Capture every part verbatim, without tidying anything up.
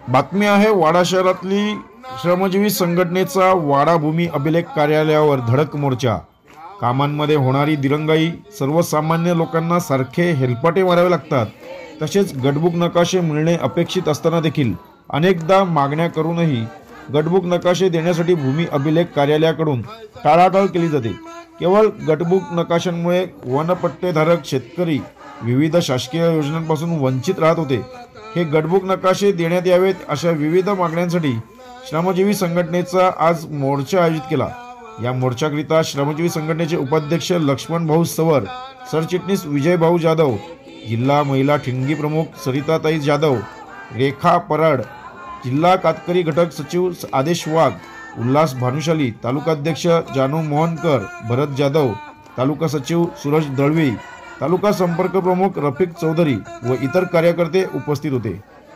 बातमी आहे वाडा शहरातली श्रमजीवी संघटनेचा वाडा भूमी अभिलेख कार्यालयावर धडक मोर्चा। कामांमध्ये होणारी दिरंगाई, सर्वसामान्य लोकांना सारखे हेलपाटे मारावे लागतात, तसेच गटबुक नकाशे मिळणे अपेक्षित असताना देखील अनेकदा मागण्या करूनही गटबुक नकाशे देण्यासाठी भूमी अभिलेख कार्यालयाकडून टाळाटाळ केली जाते। केवळ गटबुक नकाशांमुळे वनपट्टेधारक शेतकरी विविध शासकीय योजनांपासून वंचित राहत होते। हे गटबुक नकाशे देण्यात यावेत अशा विविध मागण्यांसाठी श्रमजीवी संघटनेचा आज मोर्चा आयोजित केला। या मोर्चाकरिता श्रमजीवी संघटनेचे उपाध्यक्ष लक्ष्मण भाऊ सवर, सरचिटणीस विजय भाऊ जाधव, जिल्हा महिला ठिणगी प्रमुख सरिताताई जाधव, रेखा पराड, जिल्हा कातकरी घटक सचिव आदेश वाघ, उल्हास भानुशाली, तालुकाध्यक्ष जानू मोहनकर, भरत जाधव, तालुका सचिव सूरज दळवी, तालुका संपर्क प्रमुख रफिक चौधरी व इतर कार्यकर्ते उपस्थित होते।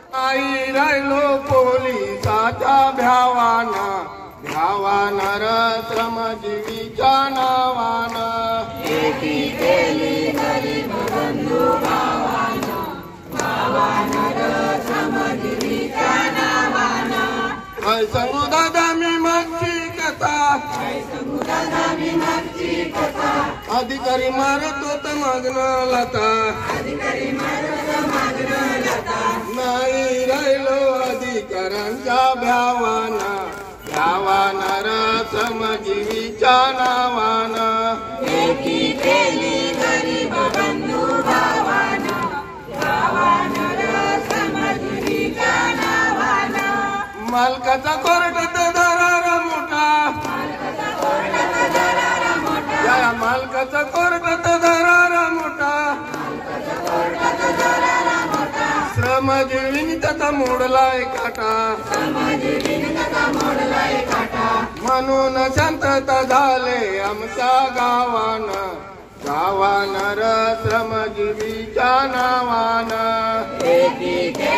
आई राहिलो पोलिसाच्या भ्यावाना, भ्यावाना र श्रमजीवीच्या नावाना, एकी केली गरीब बंधू भावाना, भावाना र श्रमजीवीच्या नावाना। काय सांगू दादा मी मागची कथा, काय सांगू दादा मी मागची कथा, अधिकारी मारतो तर मागणं लता, अधिकारी मारतो मागणं लता, नाही राहिलो अधिकारांच्या भ्यावाना, भ्यावाना र श्रमजीवीच्या नावाना, एकी केली गरीब बंधू भावाना, भावाना र श्रमजीवीच्या नावाना। मालकाचा कोर्टात दरार मोठा, मालकाचा कोर्टात दरार मोठा, या मालकाचा कोर्टात दरार मोठा, मालकाचा कोर्टात दरार मोठा, श्रमजीवीनी त्याचा मोडलाय काटा, श्रमजीवीनी त्याचा मोडलाय काटा, म्हणून शांतता झाले आमच्या गावाना, गावाना र श्रमजीवीच्या नावाना, एकी